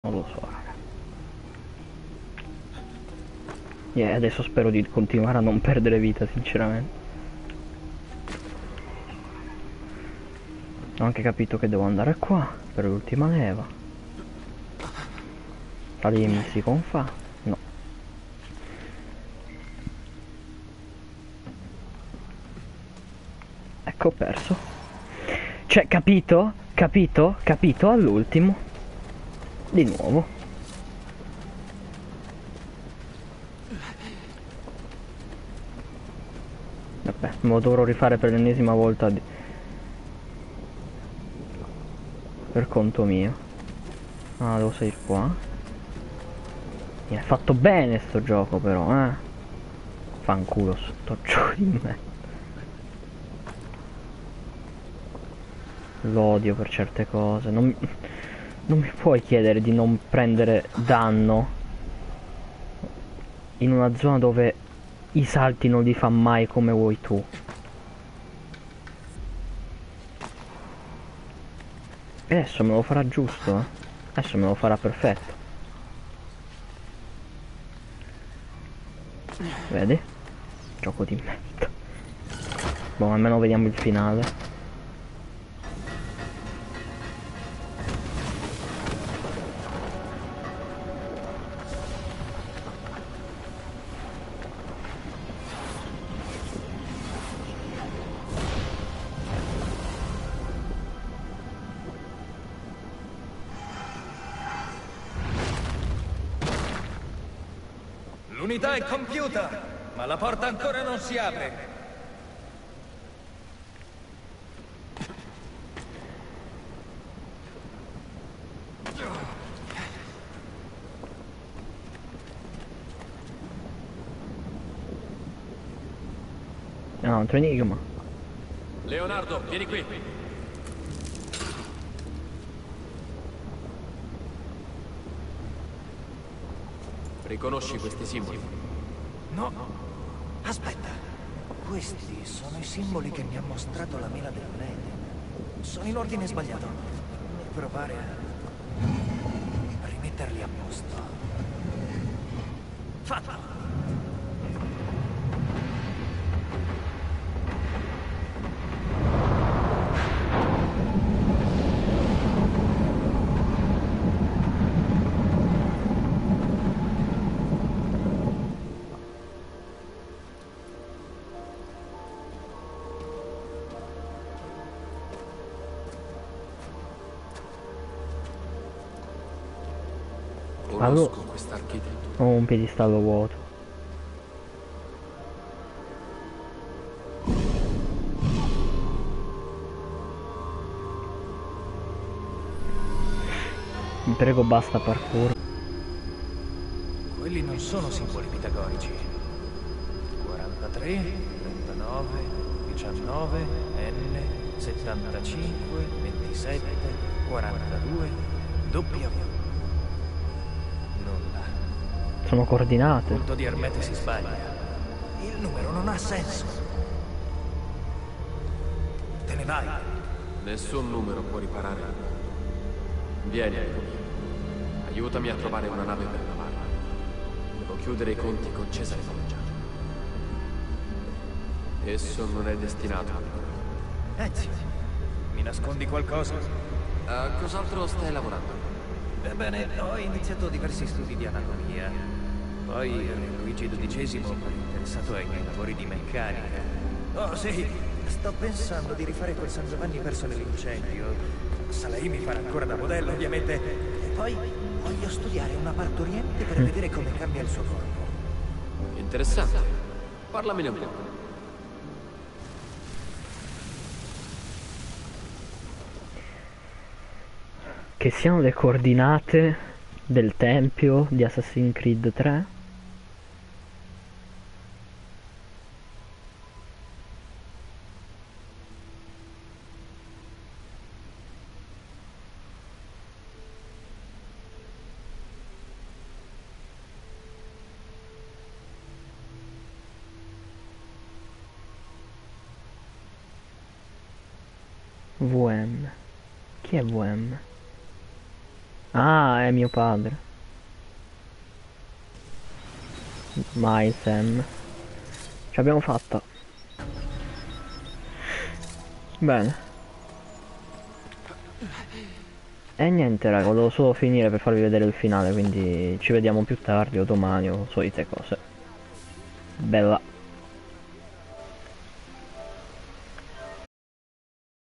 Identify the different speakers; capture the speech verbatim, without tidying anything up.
Speaker 1: Non lo so, raga. Yeah, adesso spero di continuare a non perdere vita, sinceramente. Ho anche capito che devo andare qua per l'ultima leva. La lì si confà? No. Ecco, ho perso. Cioè, capito? Capito? Capito? All'ultimo. Di nuovo. Vabbè, me lo dovrò rifare per l'ennesima volta di... per conto mio. Ah, devo salire qua. Mi è fatto bene sto gioco però, eh. Fanculo sto gioco di me. L'odio per certe cose. Non, non mi puoi chiedere di non prendere danno in una zona dove i salti non li fa mai come vuoi tu. E adesso me lo farà giusto, eh? Adesso me lo farà perfetto. Vedi? Gioco di merda. Boh, almeno vediamo il finale.
Speaker 2: L'unità è compiuta, ma la porta ancora non si apre.
Speaker 1: Ah, un altro enigma.
Speaker 2: Leonardo, vieni qui. Riconosci questi simboli?
Speaker 3: No, aspetta. Questi sono i simboli che mi ha mostrato la mela del Leden. Sono in ordine sbagliato. Devo provare a rimetterli a posto. Fatto!
Speaker 1: Allora,
Speaker 2: Conosco quest'architetto.
Speaker 1: ho un piedistallo vuoto. Vi prego, basta parkour.
Speaker 3: Quelli non sono simboli pitagorici. quarantatré, trentanove, diciannove, N, settantacinque, ventisette, quarantadue, W. Nulla.
Speaker 1: Sono coordinate.
Speaker 3: Il punto di Ermete si sbaglia. Il numero non ha senso. Te ne vai.
Speaker 2: Nessun numero può riparare. Vieni, amico mio. Aiutami a trovare una nave per lavarla. Devo chiudere i conti con Cesare Foggia. Esso non è destinato a...
Speaker 3: Ezio, mi nascondi qualcosa?
Speaker 2: A cos'altro stai lavorando?
Speaker 3: Ebbene, ho iniziato diversi studi di anatomia. Poi Re Luigi dodicesimo mi è interessato ai miei lavori di meccanica. Oh sì, sto pensando di rifare quel San Giovanni perso nell'incendio. Salai mi farà ancora da modello, ovviamente. E poi voglio studiare una partoriente per vedere come cambia il suo corpo.
Speaker 2: Interessante. Parlamene un po'.
Speaker 1: Che siano le coordinate del tempio di Assassin's Creed tre. V M. Chi è V M? Ah, è mio padre. Mai Sam. Ce l'abbiamo fatta. Bene. E niente raga, volevo solo finire per farvi vedere il finale, quindi ci vediamo più tardi o domani o solite cose. Bella.